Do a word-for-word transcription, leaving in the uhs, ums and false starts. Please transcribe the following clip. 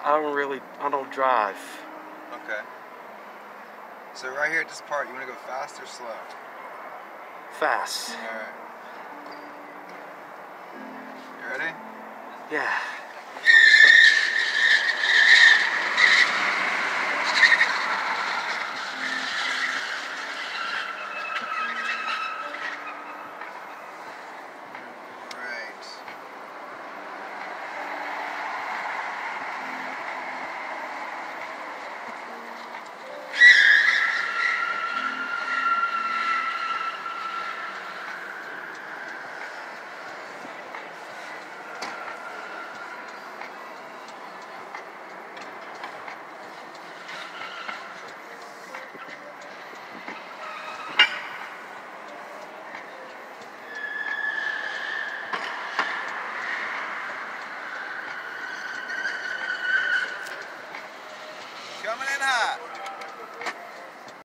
I don't really, I don't drive. Okay. So right here at this part, you want to go fast or slow? Fast. Alright. You ready? Yeah. Coming in hot.